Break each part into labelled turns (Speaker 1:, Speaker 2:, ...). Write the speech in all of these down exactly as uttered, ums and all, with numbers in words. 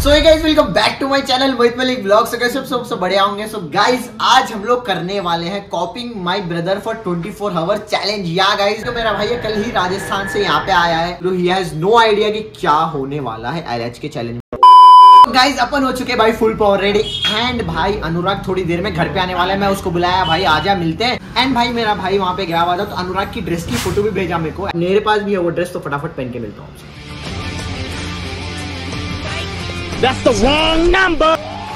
Speaker 1: So hey guys, welcome back to my channel Mohit Malik vlogs. सब सब सबसे बढ़िया होंगे। सो गाइस, आज हम लोग करने वाले हैं copying my brother for twenty four hour challenge. या गाइस, तो मेरा भाई कल ही राजस्थान से यहाँ पे आया है, तो ही हैज नो आइडिया कि क्या होने वाला है एलएच के चैलेंज। गाइस, अपन हो चुके भाई फुल पावर रेडी। एंड भाई अनुराग थोड़ी देर में घर पे आने वाला है। मैं उसको बुलाया, भाई आजा मिलते हैं। एंड भाई मेरा भाई वहाँ पे गया हुआ था, तो अनुराग की ड्रेस की फोटो भी भेजा मेरे को। मेरे पास भी है वो ड्रेस, तो फटाफट पहन के मिलता हूँ।
Speaker 2: That's the wrong number.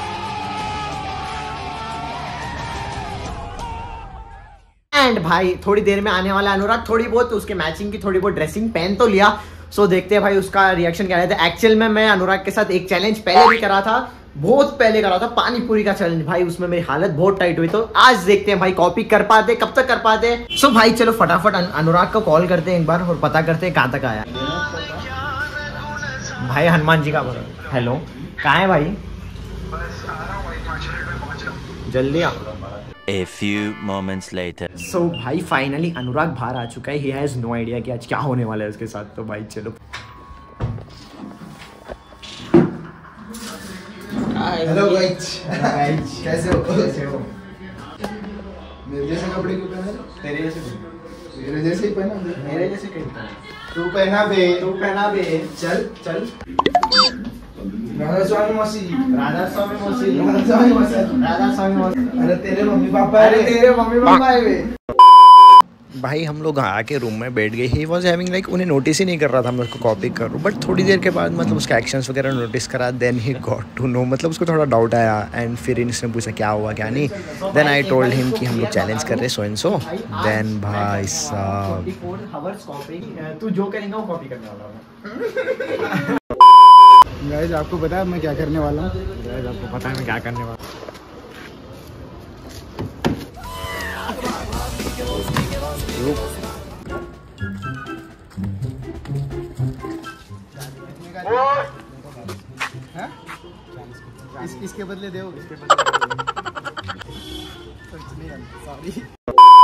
Speaker 1: And भाई थोड़ी देर में आने वाला अनुराग। थोड़ी बहुत उसके मैचिंग की थोड़ी बहुत ड्रेसिंग पहन तो लिया। सो देखते हैं भाई उसका रिएक्शन क्या रहता है। एक्चुअल में मैं अनुराग के साथ एक चैलेंज पहले भी करा था, बहुत पहले करा था, पानी पूरी का चैलेंज। भाई उसमें मेरी हालत बहुत टाइट हुई। तो आज देखते हैं भाई कॉपी कर पाते, कब तक कर पाते। सो so, भाई चलो फटाफट अनुराग को कॉल करते हैं एक बार और पता करते हैं कहाँ तक आया। भाई हनुमान जी का बोलो। हेलो, कहाँ है भाई? जल्दी आओ।
Speaker 3: A few moments later.
Speaker 1: So भाई फाइनली अनुराग बाहर आ चुका है। He has no idea कि आज क्या होने वाला है उसके साथ। तो भाई चलो।
Speaker 4: हेलो गाइस, कैसे हो? कैसे हो? मेरे जैसे कपड़े क्यों पहने?
Speaker 1: तेरे जैसे
Speaker 4: मेरे जैसे ही पहना।
Speaker 1: मेरे जैसे कहता है।
Speaker 4: तू पहना बे,
Speaker 1: तू पहना बे।
Speaker 4: चल
Speaker 1: चल।
Speaker 4: राधा स्वामी मौसी,
Speaker 1: राधा स्वामी मौसी,
Speaker 4: राधा स्वामी मौसी,
Speaker 1: राधा स्वामी मौसी।
Speaker 4: अरे तेरे मम्मी पापा,
Speaker 1: अरे तेरे मम्मी पापा है बे।
Speaker 5: भाई हम लोग आके रूम में बैठ गए। ही वॉज हैविंग लाइक, उन्हें नोटिस ही नहीं कर रहा था मैं उसको कॉपी कर रहा हूँ। बट थोड़ी देर के बाद मतलब उसके एक्शंस वगैरह नोटिस करा। Then he got to know, मतलब उसको थोड़ा डाउट आया। एंड फिर इसने पूछा क्या हुआ क्या नहीं। देन आई टोल्ड हिम कि हम लोग चैलेंज कर रहे हैं सो एंड सो। देन भाई साहब
Speaker 1: तू जो करेंगे वो कॉपी करने वाला है।
Speaker 4: गाइस, आपको पता है मैं क्या करने वाला हूँ?
Speaker 1: गाइस, आपको पता है मैं क्या करने वाला
Speaker 4: हूँ? इस, इसके बदले दो, इसके बदले सॉरी।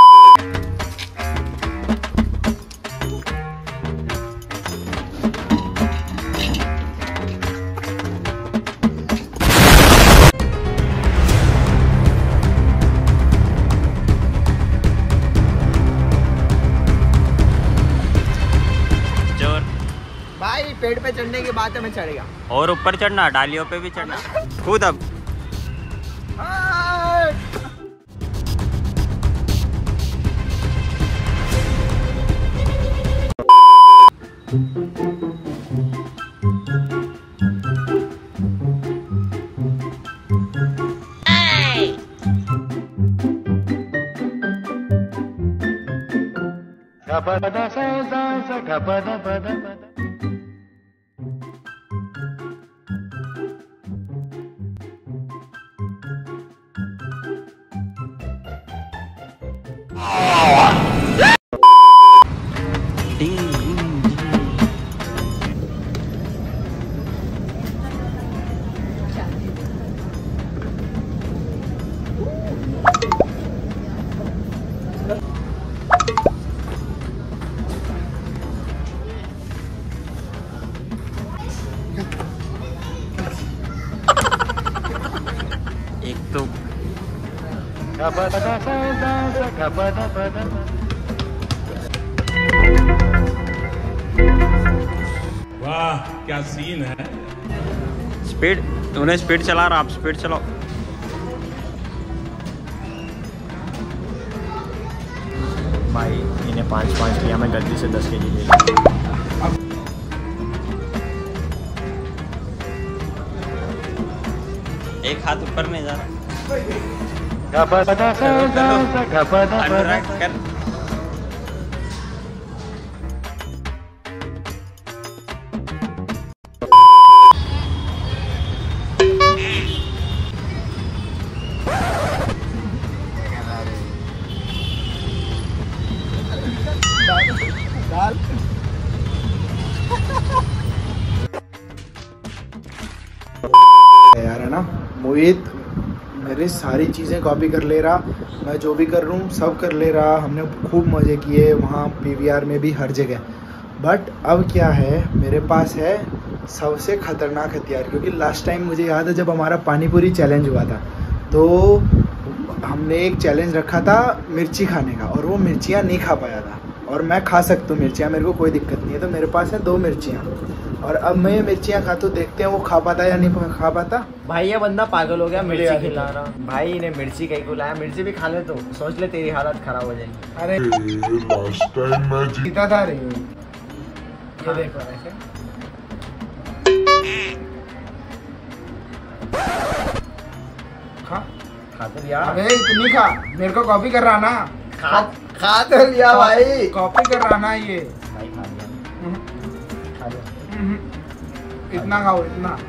Speaker 1: भाई पेड़ पे चढ़ने की बात है, मैं चढ़ गया।
Speaker 2: और ऊपर चढ़ना, डालियों पे भी चढ़ना। खुद अब एक तो
Speaker 6: वाह क्या सीन है।
Speaker 2: स्पीड, उन्हें स्पीड चला रहा, आप स्पीड चलाओ।
Speaker 1: भाई इन्हें पाँच पाँच लिया, मैं गलती से दस के जी ले लिया।
Speaker 2: एक हाथ ऊपर नहीं जा रहा। अनुराग कर।
Speaker 4: यार है ना, मोहित मेरी सारी चीज़ें कॉपी कर ले रहा, मैं जो भी कर रहा हूँ सब कर ले रहा। हमने खूब मज़े किए वहाँ पीवीआर में भी, हर जगह। बट अब क्या है, मेरे पास है सबसे खतरनाक हथियार। क्योंकि लास्ट टाइम मुझे याद है जब हमारा पानीपुरी चैलेंज हुआ था, तो हमने एक चैलेंज रखा था मिर्ची खाने का, और वो मिर्चियाँ नहीं खा पाया था। और मैं खा सकता हूँ मिर्चियाँ, मेरे को कोई दिक्कत नहीं है। तो मेरे पास है दो मिर्चियाँ, और अब मैं ये मिर्चियाँ खाता हूँ, देखते हैं वो खा पाता या नहीं खा पाता।
Speaker 1: भाई ये बंदा पागल हो गया, मिर्ची खिला रहा। भाई ने मिर्ची कहीं को लाया, मिर्ची भी खा ले तो सोच ले तेरी हालत खराब हो जाएगी।
Speaker 4: अरे लास्ट टाइम मैं जीता था रे। ये देखो ऐसे खा
Speaker 1: खा तो लिया।
Speaker 4: अबे इतनी खा, मेरे को कॉपी कर रहा ना।
Speaker 1: खा खा तो लिया भाई,
Speaker 4: कॉपी कर रहा ना ये।
Speaker 1: भाई खा लिया, खा लिया।
Speaker 4: इतना खाओ इतना।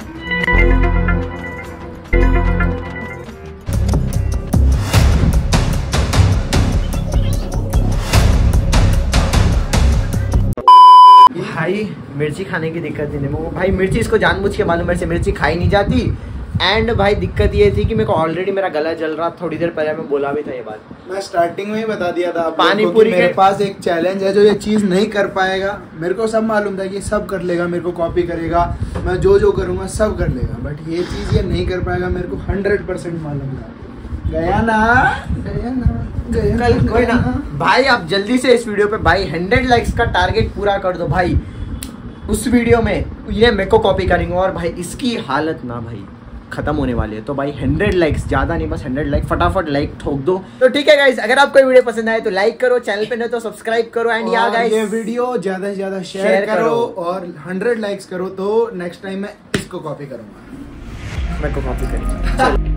Speaker 1: भाई मिर्ची खाने की दिक्कत नहीं है भाई, मिर्ची इसको जानबूझ के मालूम मेरे से मिर्ची खाई नहीं जाती। एंड भाई दिक्कत ये थी कि मेरे को ऑलरेडी मेरा गला जल रहा, थोड़ी देर पहले मैं बोला भी था ये बात।
Speaker 4: मैं स्टार्टिंग में ही बता दिया था
Speaker 1: पानी पूरी
Speaker 4: मेरे
Speaker 1: के...
Speaker 4: पास एक चैलेंज है जो ये चीज नहीं कर पाएगा। मेरे को सब मालूम था कि सब कर लेगा, मेरे को कॉपी करेगा, मैं जो जो करूंगा सब कर लेगा, बट ये चीज ये नहीं कर पाएगा, मेरे को हंड्रेड परसेंट मालूम था। गया ना गया ना गया
Speaker 1: कल कोई ना भाई, आप जल्दी से इस वीडियो पे भाई हंड्रेड लाइक्स का टारगेट पूरा कर दो भाई। उस वीडियो में ये मेरे को कॉपी करेंगे और भाई इसकी हालत ना भाई खत्म होने वाली है। तो भाई हंड्रेड लाइक्स, ज्यादा नहीं बस हंड्रेड लाइक, फटाफट लाइक ठोक दो। तो ठीक है गाइस, अगर आपको वीडियो पसंद आए तो लाइक करो, चैनल पे नहीं तो सब्सक्राइब करो। एंड यार गाइस
Speaker 4: ये वीडियो ज्यादा से ज्यादा शेयर करो और हंड्रेड लाइक्स करो, तो नेक्स्ट टाइम मैं इसको कॉपी करूंगा।
Speaker 1: मेरे को कॉपी करेंगे।